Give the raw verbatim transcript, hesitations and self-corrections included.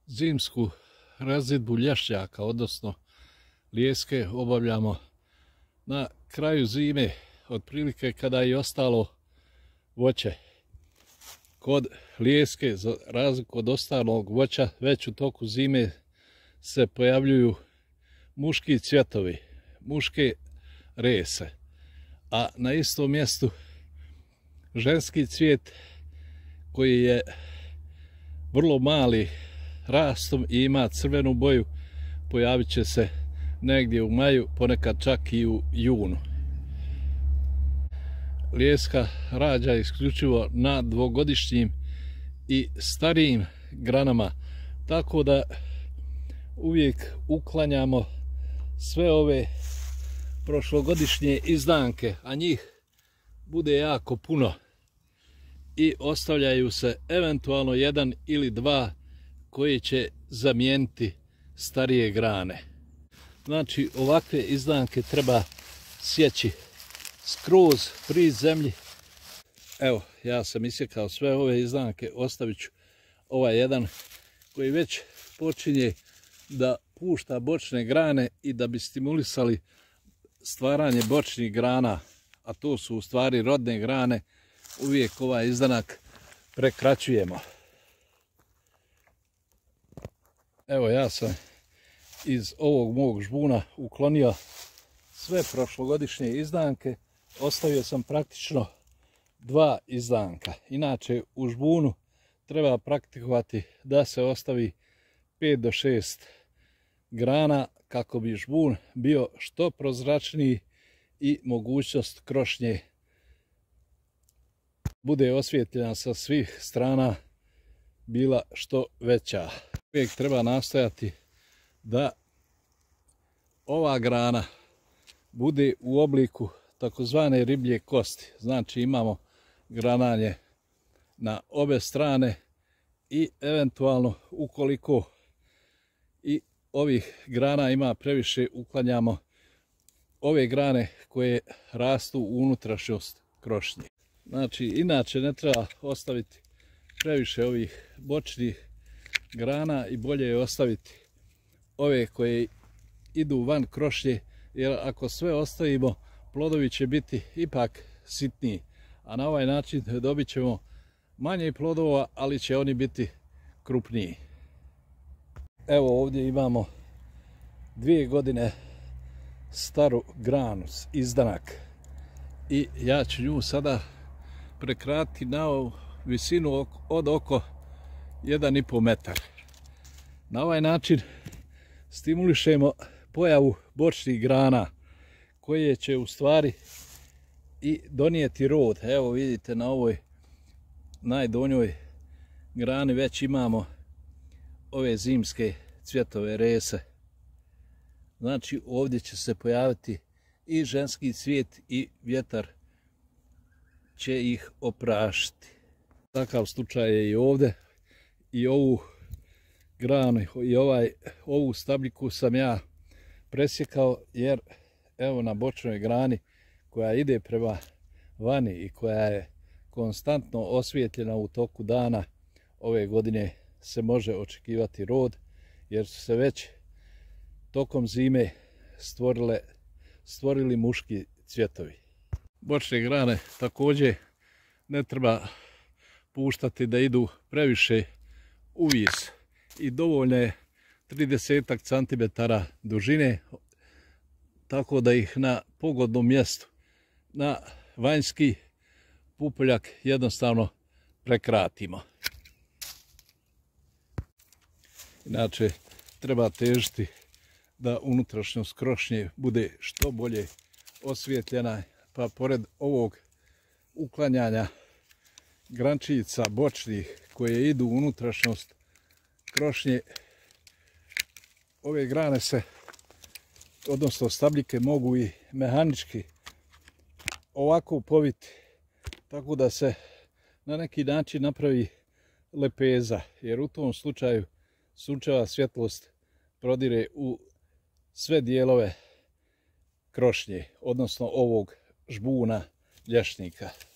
Zimsku razredbu lješnjaka, odnosno lijeske, obavljamo na kraju zime, otprilike kada je ostalo voće. Kod lijeske, za razliku od ostalog voća, već u toku zime se pojavljuju muški cvjetovi, muške rese, a na istom mjestu ženski cvijet koji je vrlo mali rastom i ima crvenu boju pojavit će se negdje u maju, ponekad čak i u junu. Lijeska rađa isključivo na dvogodišnjim i starijim granama, tako da uvijek uklanjamo sve ove prošlogodišnje izdanke, a njih bude jako puno, i ostavljaju se eventualno jedan ili dva koji će zamijeniti starije grane. Znači, ovakve izdanke treba sjeći skroz pri zemlji. Evo, ja sam isjekao sve ove izdanke, ostavit ću ovaj jedan koji već počinje da pušta bočne grane i da bi stimulisali stvaranje bočnih grana, a to su u stvari rodne grane, uvijek ovaj izdanak prekraćujemo. Evo, ja sam iz ovog mog žbuna uklonio sve prošlogodišnje izdanke, ostavio sam praktično dva izdanka. Inače, u žbunu treba praktikovati da se ostavi pet do šest grana kako bi žbun bio što prozračniji i mogućnost krošnje bude osvjetljena sa svih strana bila što veća. Uvijek treba nastojati da ova grana bude u obliku takozvane riblje kosti. Znači, imamo grananje na obe strane i eventualno ukoliko i ovih grana ima previše, uklanjamo ove grane koje rastu u unutrašnjost krošnje. Znači, inače ne treba ostaviti previše ovih bočnih grana i bolje je ostaviti ove koje idu van krošnje, jer ako sve ostavimo, plodovi će biti ipak sitniji, a na ovaj način dobit ćemo manje plodova, ali će oni biti krupniji. Evo, ovdje imamo dvije godine staru granu, izdanak, i ja ću nju sada prekratiti na ovu visinu od oko jedan i po metar. Na ovaj način stimulišemo pojavu bočnih grana koje će u stvari i donijeti rod. Evo, vidite, na ovoj najdonjoj grani već imamo ove zimske cvjetove rese. Znači, ovdje će se pojaviti i ženski cvijet i vjetar će ih oprašiti. Takav slučaj je i ovdje, i ovu granu i ovaj, ovu stabljiku sam ja presjekao, jer evo, na bočnoj grani koja ide prema vani i koja je konstantno osvijetljena u toku dana, ove godine se može očekivati rod, jer su se već tokom zime stvorile, stvorili muški cvjetovi. Bočne grane također ne treba puštati da idu previše uvis i dovoljno je trideset centimetara dužine, tako da ih na pogodnom mjestu, na vanjski pupoljak, jednostavno prekratimo. Inače, treba težiti da unutrašnjost krošnje bude što bolje osvjetljena, pa pored ovog uklanjanja grančica bočnih koje idu u unutrašnjost krošnje, ove grane se, odnosno stabljike, mogu i mehanički ovako poviti, tako da se na neki način napravi lepeza, jer u tom slučaju sunčeva svjetlost prodire u sve dijelove krošnje, odnosno ovog žbuna lješnjika.